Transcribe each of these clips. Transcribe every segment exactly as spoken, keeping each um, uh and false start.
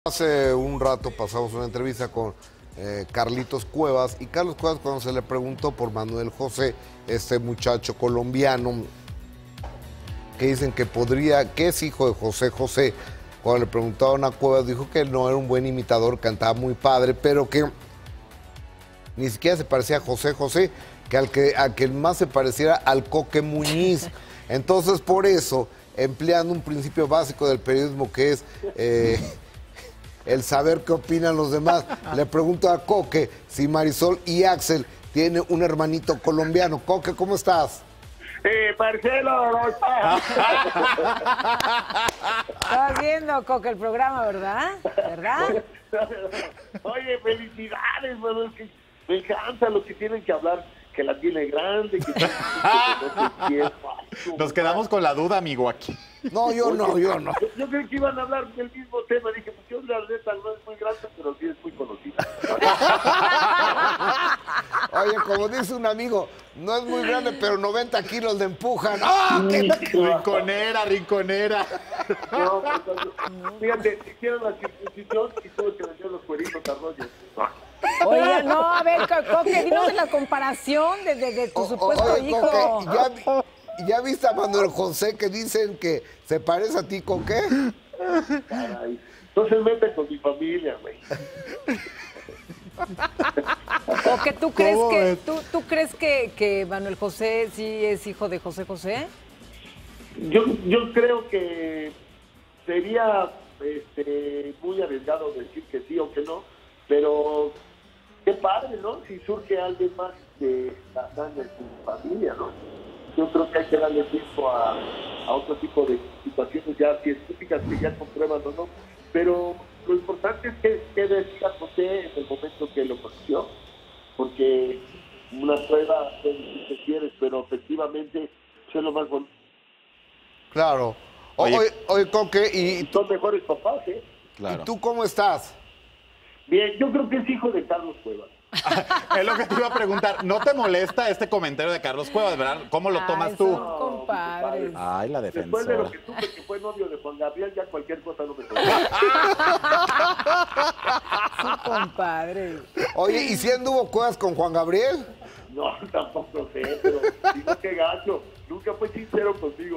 Hace un rato pasamos una entrevista con eh, Carlitos Cuevas y Carlos Cuevas, cuando se le preguntó por Manuel José, este muchacho colombiano que dicen que podría, que es hijo de José José, cuando le preguntaron a Cuevas dijo que no era un buen imitador, cantaba muy padre, pero que ni siquiera se parecía a José José, que al que, a que más se pareciera al Coque Muñiz. Entonces, por eso, empleando un principio básico del periodismo que es eh, el saber qué opinan los demás, le pregunto a Coque si Marisol y Axel tienen un hermanito colombiano. Coque, ¿cómo estás? Eh, Marcelo, no está. Estabas viendo, Coque, el programa, ¿verdad? ¿Verdad? Oye, felicidades, bueno, es que me encanta lo que tienen que hablar, que la tiene grande, que tiene que Nos quedamos con la duda, amigo, aquí. No, yo no, yo no. Yo, yo creí que iban a hablar del mismo tema. Dije, pues yo la neta no es muy grande, pero sí es muy conocida. Oye, como dice un amigo, no es muy grande, pero noventa kilos de empujan. ¡Ah! ¡Qué Rinconera, rinconera! No, pues, fíjate, hicieron la circuncisión y tuve que vender los cueritos a Roger. Oye, no, a ver, Coque, dinos la comparación de, de, de tu O- supuesto oye, hijo. Coque, ¿ya, vi- ¿ya viste a Manuel José que dicen que se parece a ti, Coque? Caray. Entonces mete con mi familia, güey. Coque, ¿tú crees ¿Cómo que, es? tú, tú crees que, que Manuel José sí es hijo de José José? Yo, yo creo que sería este, muy arriesgado decir que sí o que no, pero qué padre, ¿no? Si surge alguien más de la sangre de su familia, ¿no? Yo creo que hay que darle tiempo a, a otro tipo de situaciones ya científicas que ya comprueban o no, pero lo importante es que, que decía José en el momento que lo conoció, porque una prueba puede decir que quieres, pero efectivamente eso es lo más bonito. Claro. O- Oye. Oye, oye, Coque, ¿y, Son mejores papás, ¿eh? Claro. ¿y tú cómo estás? Bien, yo creo que es hijo de Carlos Cuevas. Es lo que te iba a preguntar. ¿No te molesta este comentario de Carlos Cuevas, verdad? ¿Cómo lo tomas Ay, tú? son compadres. Ay, la Después de lo defensora. que supe que fue novio de Juan Gabriel, ya cualquier cosa no me toca. Sí, compadre. Oye, ¿y si anduvo Cuevas con Juan Gabriel? No, tampoco sé, pero digo que gacho. Nunca fue sincero contigo.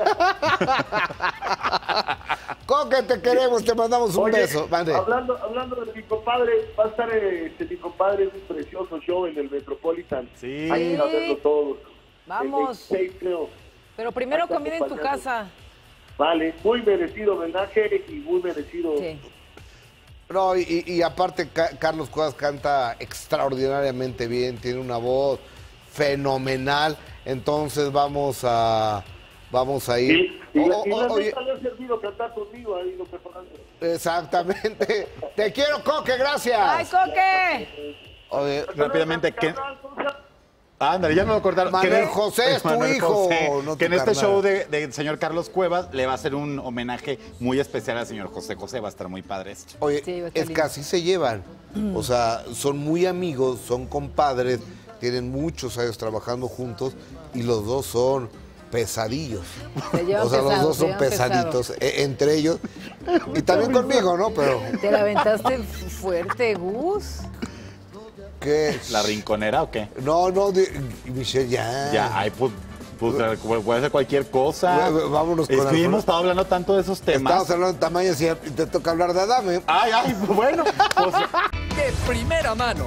Coque, te queremos, te mandamos un Oye, beso. Mande. hablando, hablando de mi compadre, va a estar este, mi compadre en un precioso show en el Metropolitan. Sí. Hay que hacerlo todos. Vamos. El veintiséis, creo. Pero primero Hasta comida en tu acompañarnos. casa. Vale, muy merecido homenaje y muy merecido. Sí. No, y, y aparte Ca- Carlos Cuevas canta extraordinariamente bien, tiene una voz fenomenal, entonces vamos a vamos a ir. Y, y, O- y o- la oye, neta le ha servido cantar conmigo, ha ido mejorando. exactamente. Te quiero, Coque, ¡Ay, gracias. Coque! Oye, Rápidamente, ¿qué? Carnal, ¿cómo se llama? Ándale, ya me lo acordaron. Manuel Que- José es tu Manuel hijo, José, no tu que en este carnal. show de- del señor Carlos Cuevas le va a hacer un homenaje muy especial al señor José José. Va a estar muy padre esto. Oye, Sí, va a estar es que lindo. así se llevan. O sea, son muy amigos, son compadres, tienen muchos años trabajando juntos y los dos son pesadillos. Se llevan O sea, los pesado, dos se son llevan pesado. pesaditos e- entre ellos. Y también conmigo, ¿no? Pero Te la aventaste fuerte, Gus. que ¿La rinconera o qué? no, no, di- Michelle, ya. Ya, ay, pues, pues puede hacer cualquier cosa. Bueno, vámonos Es con que Alfredo. hemos estado hablando tanto de esos temas. Estamos hablando de tamaños y te toca hablar de Adame. Ay, ay, bueno. Pues, De primera mano,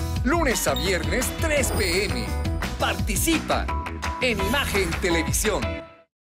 lunes a viernes tres p m Participa en Imagen Televisión.